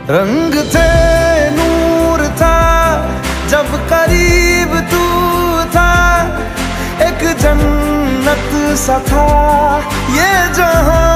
रंग थे, नूर था, जब करीब तू था, एक जन्नत सा था ये जहां।